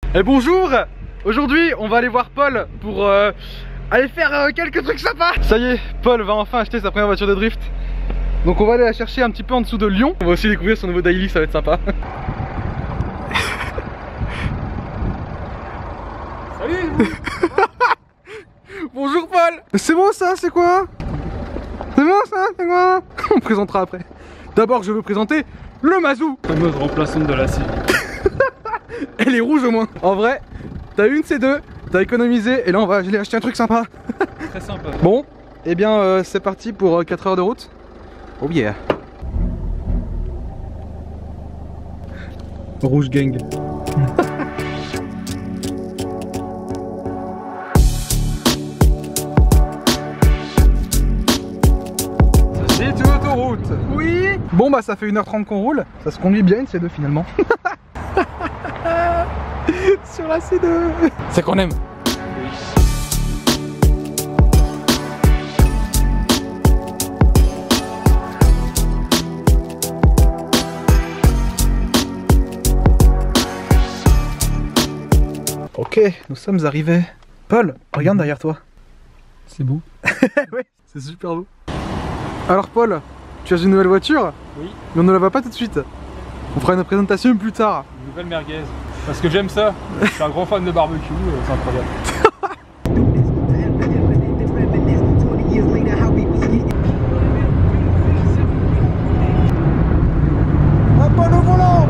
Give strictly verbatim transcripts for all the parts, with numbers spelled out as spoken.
Et bonjour. Aujourd'hui on va aller voir Paul pour euh, aller faire euh, quelques trucs sympas. Ça y est, Paul va enfin acheter sa première voiture de drift. Donc on va aller la chercher un petit peu en dessous de Lyon. On va aussi découvrir son nouveau daily, ça va être sympa. Salut. Bonjour Paul. C'est bon ça, c'est quoi? C'est bon ça, c'est quoi? On présentera après. D'abord je veux présenter le Mazou. Fameuse remplaçante de la Civic. Elle est rouge au moins. En vrai, t'as une C deux, t'as économisé et là on va aller acheter un truc sympa. Très sympa. Bon, et eh bien euh, c'est parti pour euh, quatre heures de route. Oh yeah. Rouge gang. C'est une autoroute. Oui. Bon bah ça fait une heure trente qu'on roule. Ça se conduit bien une C deux finalement. Sur la C deux. C'est qu'on aime. Ok, nous sommes arrivés. Paul, regarde derrière toi. C'est beau. Ouais, c'est super beau. Alors Paul, tu as une nouvelle voiture? Oui. Mais on ne la va pas tout de suite. On fera une présentation plus tard. Une nouvelle merguez. Parce que j'aime ça. Je suis un grand fan de barbecue, c'est incroyable. Ah, Paul au volant.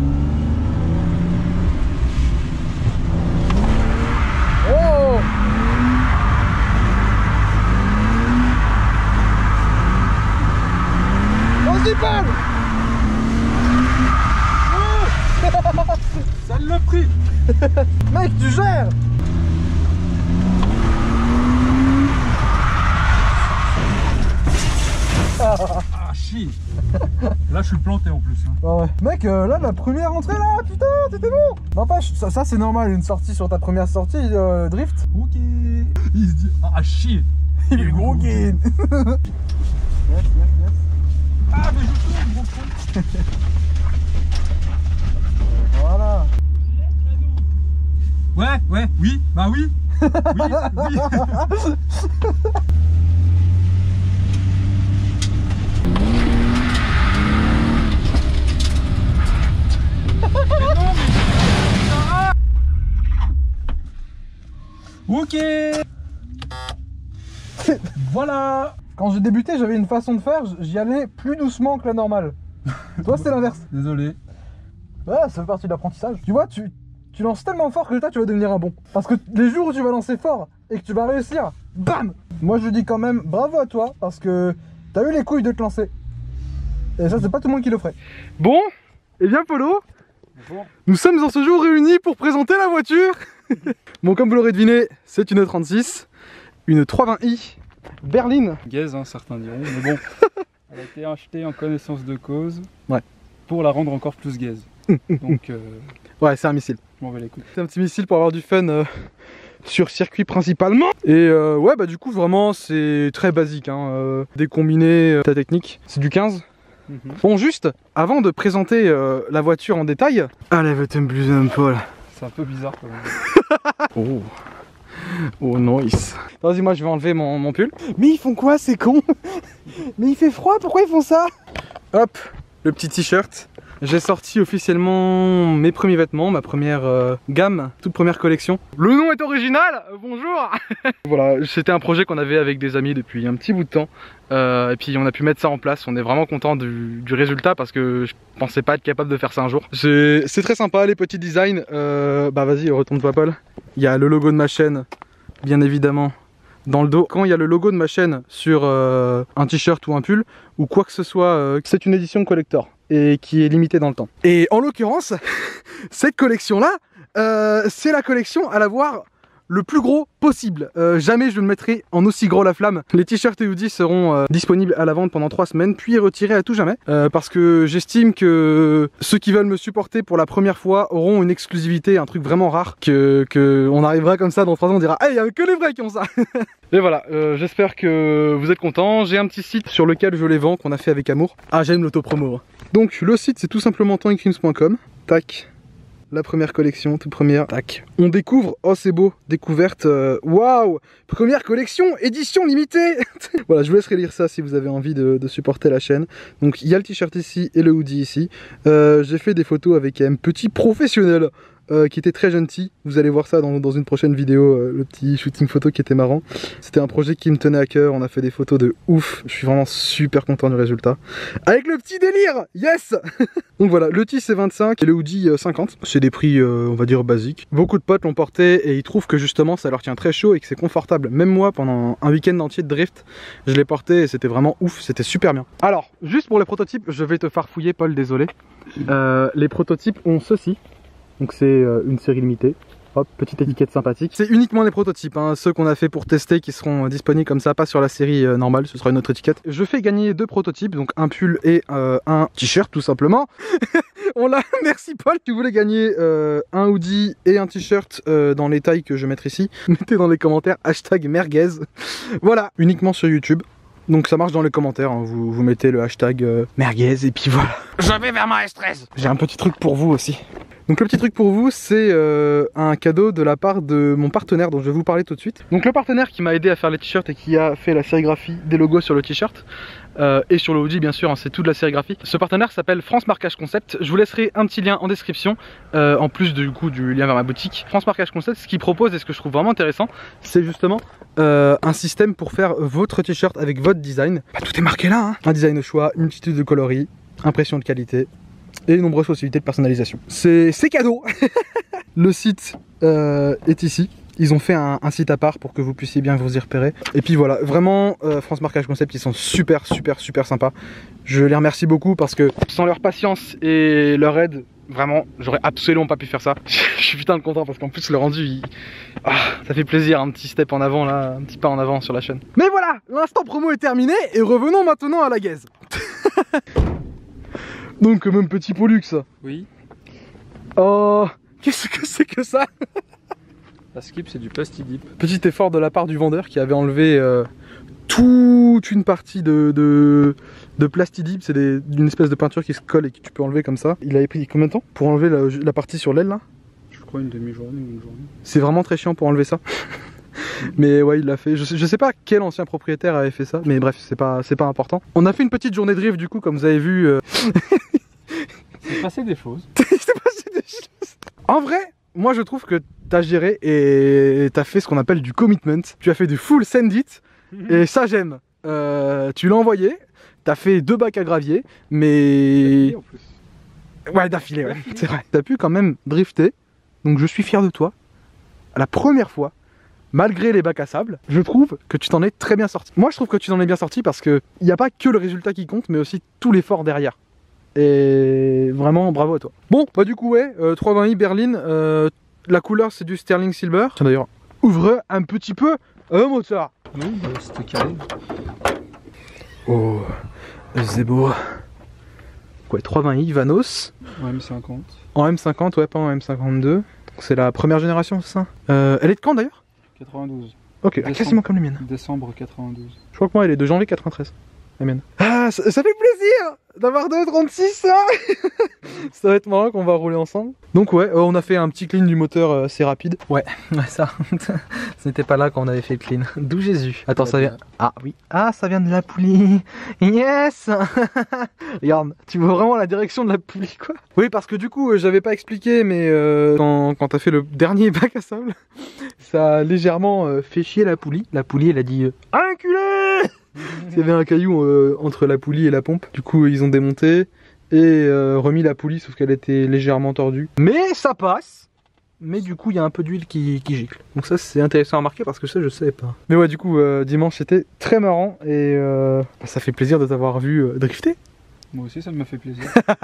Oh. Vas-y Paul. Ça l'a pris. Mec, tu gères. Ah chi. Là je suis planté en plus. Hein. Ah ouais. Mec, euh, là la première entrée là, putain, t'étais bon. N'empêche, ça, ça c'est normal, une sortie sur ta première sortie euh, drift. Ok. Il se dit ah chi. Il est gros gain. Yes, yes, yes. Ah mais je tourne gros con. Voilà. Ouais, ouais, oui, bah oui. Oui, oui. Ok. Voilà. Quand j'ai débuté, j'avais une façon de faire, j'y allais plus doucement que la normale. Toi, c'est l'inverse. Désolé. Ouais, ça fait partie de l'apprentissage. Tu vois, tu, tu lances tellement fort que toi, tu vas devenir un bon. Parce que les jours où tu vas lancer fort et que tu vas réussir, bam. Moi, je dis quand même bravo à toi parce que t'as eu les couilles de te lancer. Et ça, c'est pas tout le monde qui le ferait. Bon, et bien Polo, Bonjour. nous sommes en ce jour réunis pour présenter la voiture. Bon, comme vous l'aurez deviné, c'est une trente-six, une trois vingt i berline. Gaze, hein, certains diront, mais bon, elle a été achetée en connaissance de cause. Ouais. Pour la rendre encore plus gaze. Donc, euh, ouais, c'est un missile. je m'en vais les coups. C'est un petit missile pour avoir du fun euh, sur circuit principalement. Et euh, ouais, bah du coup, vraiment, c'est très basique. Hein, euh, des combinés, euh, ta technique, c'est du quinze. Mm-hmm. Bon, juste, avant de présenter euh, la voiture en détail. Allez, va-t'en plus un Paul. C'est un peu bizarre quand même. Oh. Oh nice. Vas-y, moi je vais enlever mon, mon pull. Mais ils font quoi ces cons? Mais il fait froid, pourquoi ils font ça? Hop, le petit t-shirt. J'ai sorti officiellement mes premiers vêtements, ma première euh, gamme, toute première collection. Le nom est original, bonjour. Voilà, c'était un projet qu'on avait avec des amis depuis un petit bout de temps. Euh, et puis on a pu mettre ça en place, on est vraiment content du, du résultat parce que je pensais pas être capable de faire ça un jour. C'est très sympa les petits designs, euh, bah vas-y retourne-toi Paul. Il y a le logo de ma chaîne, bien évidemment, dans le dos. Quand il y a le logo de ma chaîne sur euh, un t-shirt ou un pull ou quoi que ce soit, euh, c'est une édition collector et qui est limitée dans le temps. Et en l'occurrence, cette collection là, euh, c'est la collection à l'avoir le plus gros possible. Euh, jamais je ne mettrai en aussi gros la flamme. Les t-shirts et hoodies seront euh, disponibles à la vente pendant trois semaines, puis retirés à tout jamais. Euh, parce que j'estime que ceux qui veulent me supporter pour la première fois auront une exclusivité, un truc vraiment rare, que, que on arrivera comme ça dans trois ans, on dira « Ah, il n'y a que les vrais qui ont ça !» Et voilà, euh, j'espère que vous êtes contents. J'ai un petit site sur lequel je les vends, qu'on a fait avec amour. Ah, j'aime l'autopromo. Donc le site c'est tout simplement temps eclipse point com. Tac. la première collection, toute première. Tac. On découvre, oh c'est beau, découverte, waouh wow. Première collection, édition limitée. Voilà, je vous laisserai lire ça si vous avez envie de, de supporter la chaîne. Donc il y a le t-shirt ici et le hoodie ici. Euh, J'ai fait des photos avec un petit professionnel. Euh, qui était très gentil, vous allez voir ça dans, dans une prochaine vidéo, euh, le petit shooting photo qui était marrant. C'était un projet qui me tenait à cœur, on a fait des photos de ouf, je suis vraiment super content du résultat. Avec le petit délire, yes. Donc voilà, le tee c'est vingt-cinq et le hoodie euh, cinquante, c'est des prix euh, on va dire basiques. Beaucoup de potes l'ont porté et ils trouvent que justement ça leur tient très chaud et que c'est confortable. Même moi pendant un week-end entier de drift, je l'ai porté et c'était vraiment ouf, c'était super bien. Alors, juste pour les prototypes, je vais te farfouiller Paul, désolé. Euh, les prototypes ont ceci. Donc c'est euh, une série limitée. Hop, petite étiquette sympathique. C'est uniquement les prototypes, hein, ceux qu'on a fait pour tester qui seront euh, disponibles comme ça, pas sur la série euh, normale, ce sera une autre étiquette. Je fais gagner deux prototypes, donc un pull et euh, un t-shirt tout simplement. On l'a, merci Paul. Si vous voulez gagner euh, un hoodie et un t-shirt euh, dans les tailles que je mettrai ici, mettez dans les commentaires hashtag merguez. Voilà, uniquement sur YouTube. Donc ça marche dans les commentaires, hein. vous, vous mettez le hashtag euh, merguez et puis voilà. Je vais vers ma S treize. J'ai un petit truc pour vous aussi. Donc le petit truc pour vous, c'est euh, un cadeau de la part de mon partenaire dont je vais vous parler tout de suite. Donc le partenaire qui m'a aidé à faire les t-shirts et qui a fait la sérigraphie des logos sur le t-shirt euh, et sur le hoodie bien sûr, hein, c'est toute la sérigraphie. Ce partenaire s'appelle France Marquage Concept. Je vous laisserai un petit lien en description, euh, en plus du coup du lien vers ma boutique. France Marquage Concept, ce qu'il propose et ce que je trouve vraiment intéressant, c'est justement euh, un système pour faire votre t-shirt avec votre design. Bah, tout est marqué là, hein. Un design au choix, une multitude de coloris, impression de qualité et de nombreuses possibilités de personnalisation. C'est cadeau. Le site euh, est ici. Ils ont fait un, un site à part pour que vous puissiez bien vous y repérer. Et puis voilà, vraiment, euh, France Marquage Concept, ils sont super, super, super sympas. Je les remercie beaucoup parce que sans leur patience et leur aide, vraiment, j'aurais absolument pas pu faire ça. Je suis putain de content parce qu'en plus le rendu, il... ah, ça fait plaisir, un petit step en avant là, un petit pas en avant sur la chaîne. Mais voilà, l'instant promo est terminé et revenons maintenant à la gaze. Donc même petit Pollux. Oui. Oh, qu'est-ce que c'est que ça? La skip c'est du plastidip. Petit effort de la part du vendeur qui avait enlevé euh, toute une partie de, de, de plastidip. C'est une espèce de peinture qui se colle et que tu peux enlever comme ça. Il avait pris combien de temps pour enlever la, la partie sur l'aile là? Je crois une demi-journée ou une journée. C'est vraiment très chiant pour enlever ça. Mais ouais, il l'a fait. Je sais, je sais pas quel ancien propriétaire avait fait ça, mais bref, c'est pas, c'est pas important. On a fait une petite journée de drift du coup, comme vous avez vu. Euh... C'est passé des choses. C'est passé des choses. En vrai, moi je trouve que t'as géré et t'as fait ce qu'on appelle du commitment. Tu as fait du full send it et ça j'aime. Euh, tu l'as envoyé, t'as fait deux bacs à gravier, mais... En plus. Ouais, d'affilée, ouais, c'est vrai. T'as pu quand même drifter, donc je suis fier de toi. La première fois. Malgré les bacs à sable, je trouve que tu t'en es très bien sorti. Moi je trouve que tu t'en es bien sorti parce que il n'y a pas que le résultat qui compte, mais aussi tout l'effort derrière. Et vraiment bravo à toi. Bon, bah du coup ouais, euh, trois vingt i Berlin, euh, la couleur c'est du Sterling Silver. Tiens d'ailleurs, ouvre un petit peu un moteur. Oui, bah, c'était carré. Oh, c'est beau. Ouais, trois vingt i Vanos. En M cinquante. En M cinquante, ouais, pas en M cinquante-deux. C'est la première génération, c'est ça? euh, Elle est de quand d'ailleurs? quatre-vingt-douze. Ok, Décembre, quasiment comme la mienne. Décembre quatre-vingt-douze. Je crois que moi elle est de janvier quatre-vingt-treize. La mienne. Ah, ça, ça fait plaisir d'avoir deux trente-six ça. Ça va être marrant qu'on va rouler ensemble. Donc ouais, euh, on a fait un petit clean du moteur euh, assez rapide. Ouais, ouais ça, ce n'était pas là quand on avait fait le clean. D'où Jésus. Attends, ça vient... Ah oui, ah ça vient de la poulie. Yes. Regarde, tu vois vraiment la direction de la poulie quoi. Oui, parce que du coup, euh, j'avais pas expliqué, mais euh, quand, quand t'as fait le dernier bac à sable, ça a légèrement euh, fait chier la poulie. La poulie elle a dit euh, enculé. Il y avait un caillou euh, entre la poulie et la pompe. Du coup, ils ont démonté et euh, remis la poulie, sauf qu'elle était légèrement tordue. Mais ça passe. Mais du coup, il y a un peu d'huile qui, qui gicle. Donc ça, c'est intéressant à remarquer parce que ça, je savais pas. Mais ouais, du coup, euh, dimanche, c'était très marrant et euh, ça fait plaisir de t'avoir vu euh, drifter. Moi aussi, ça m'a fait plaisir.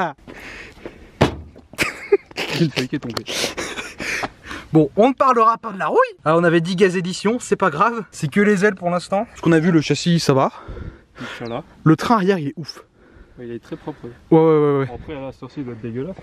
J'ai une feuille qui est tombée. Bon, on ne parlera pas de la rouille. Alors, on avait dit gaz édition, c'est pas grave. C'est que les ailes pour l'instant. Ce qu'on a vu, le châssis, ça va. Inch'Allah. Le train arrière, il est ouf. Ouais, il est très propre. Ouais, ouais, ouais. ouais. Bon, après, la sortie doit être dégueulasse.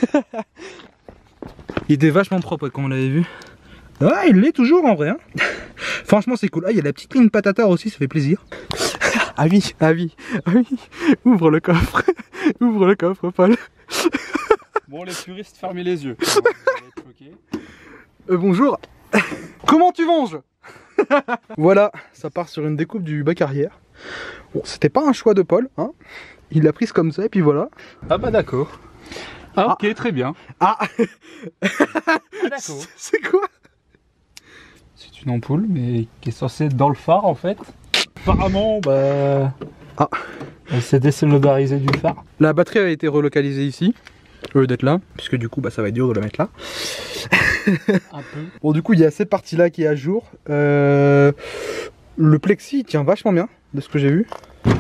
Il était vachement propre, comme on l'avait vu. Ah, il l'est toujours en vrai. Hein. Franchement, c'est cool. Ah, il y a la petite ligne patatar aussi, ça fait plaisir. Ah oui, ah oui, ah oui. Ouvre le coffre. Ouvre le coffre, Paul. Bon, les puristes, fermez les yeux. Vous allez être choqués. Euh, bonjour. Comment tu venges? Voilà, ça part sur une découpe du bac arrière. Bon, c'était pas un choix de Paul, hein. Il l'a prise comme ça et puis voilà. Ah bah d'accord. Ah, ah ok, très bien. Ah, ah d'accord. C'est quoi? C'est une ampoule, mais qui est censée être dans le phare en fait. Apparemment, bah... Ah. Elle s'est décellularisée du phare. La batterie a été relocalisée ici, au lieu d'être là, puisque du coup bah, ça va être dur de la mettre là. Un peu. Bon, du coup il y a cette partie là qui est à jour. Euh... Le plexi il tient vachement bien, de ce que j'ai vu.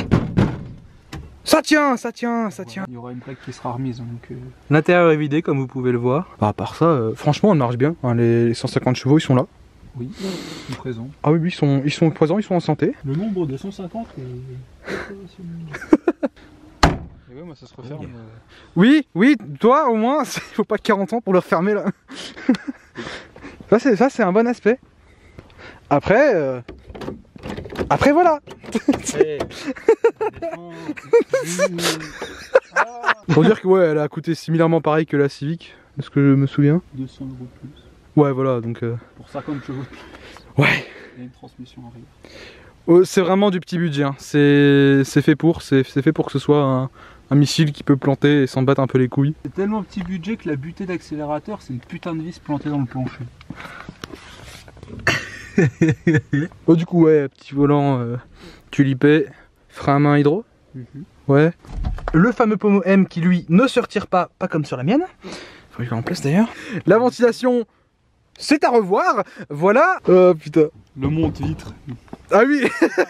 Ça tient, ça tient, ça tient. Il y aura une plaque qui sera remise. Donc euh... L'intérieur est vidé comme vous pouvez le voir. Bah, à part ça, euh, franchement elle marche bien. Hein, les cent cinquante chevaux ils sont là. Oui, ils sont présents. Ah oui, oui, ils sont, ils sont présents, ils sont en santé. Le nombre de cent cinquante est... Et ouais, moi ça se referme. Oh, yeah. euh... Oui, oui, toi au moins, il faut pas quarante ans pour le refermer là. Ça c'est ça c'est un bon aspect. Après, euh... après voilà. Hey. Faut dire que ouais, elle a coûté similairement pareil que la Civic, de ce que je me souviens. deux cents euros de plus. Ouais, voilà, donc... Euh... Pour cinquante chevaux de plus. Ouais. Il y a une transmission arrière. Oh, c'est vraiment du petit budget, hein. C'est fait pour, c'est fait pour que ce soit un, un missile qui peut planter et s'en battre un peu les couilles. C'est tellement petit budget que la butée d'accélérateur, c'est une putain de vis plantée dans le plancher. Oh, du coup, ouais, petit volant euh, tulipé, frein à main hydro. Mm-hmm. Ouais. Le fameux pommeau M qui, lui, ne se retire pas, pas comme sur la mienne. Faut que je le remplace d'ailleurs. La ventilation... C'est à revoir, voilà. Oh putain. Le monte-vitre. Ah oui.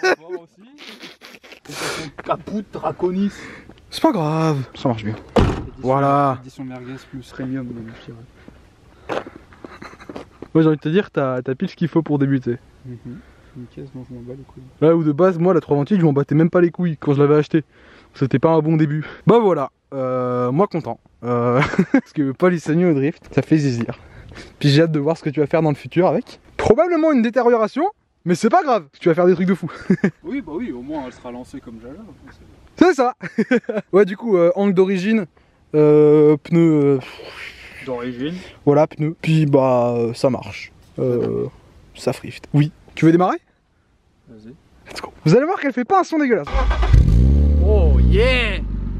Caput Draconis. C'est pas grave, ça marche bien. Voilà. Édition merguez plus premium de la Moi j'ai envie de te dire, t'as pile ce qu'il faut pour débuter. Mm-hmm. Une caisse dont je m'en bats les couilles. Là où de base, moi la trois ventiles, je m'en battais même pas les couilles quand je l'avais acheté. C'était pas un bon début. Bah voilà, euh, moi content. Euh, parce que Paul il s'est au drift, ça fait zizir. Puis j'ai hâte de voir ce que tu vas faire dans le futur avec. Probablement une détérioration, mais c'est pas grave, tu vas faire des trucs de fou. Oui, bah oui, au moins elle sera lancée comme Jala. C'est ça. Ouais, du coup, euh, angle d'origine, euh, pneus... Euh... D'origine. Voilà, pneus. Puis bah, euh, ça marche. Euh, ça frift. Oui. Tu veux démarrer? Vas-y. Let's go. Vous allez voir qu'elle fait pas un son dégueulasse. Oh yeah.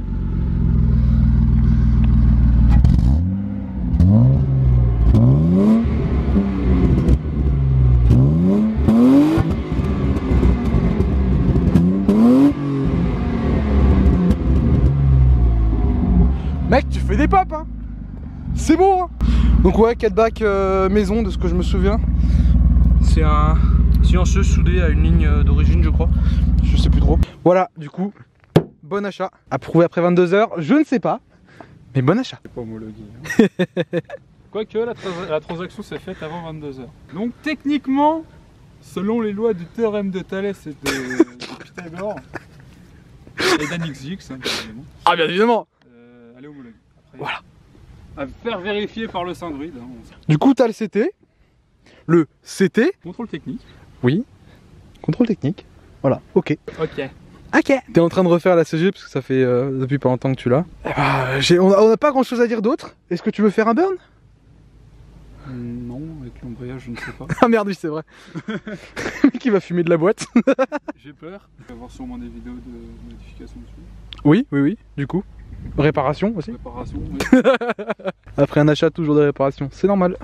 Mec, tu fais des pop, hein. C'est beau, hein. Donc ouais, quatre bacs euh, maison, de ce que je me souviens. C'est un silencieux soudé à une ligne d'origine, je crois. Je sais plus trop. Voilà, du coup, bon achat. Approuvé après vingt-deux heures, je ne sais pas. Mais bon achat. C'est pas homologué. Hein. Quoique la, trans la transaction s'est faite avant vingt-deux heures. Donc techniquement, selon les lois du théorème de Thalès et de, de Pythagore, et d'Anixix, hein, bien évidemment. Ah bien évidemment. Euh, elle est homologuée. Après, voilà. À faire vérifier par le Saint-Druide. Hein, du coup, t'as le C T. Le C T. Contrôle technique. Oui. Contrôle technique. Voilà, ok. Ok. Ok. T'es en train de refaire la C G parce que ça fait euh, depuis pas longtemps que tu l'as. Eh bah, on n'a pas grand chose à dire d'autre. Est-ce que tu veux faire un burn? Non, avec l'embrayage, je ne sais pas. Ah merde, oui, c'est vrai. Qui va fumer de la boîte. J'ai peur. Il va y avoir sûrement des vidéos de modification dessus. Oui, oui, oui, du coup. Réparation aussi. Réparation, oui. Après un achat, toujours des réparations, c'est normal.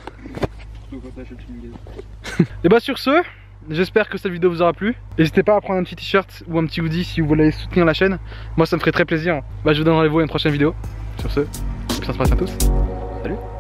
Et bah sur ce, j'espère que cette vidéo vous aura plu. N'hésitez pas à prendre un petit t-shirt ou un petit hoodie si vous voulez soutenir la chaîne. Moi ça me ferait très plaisir. Bah je vous donne rendez-vous à une prochaine vidéo. Sur ce, ça se passe à tous. Salut.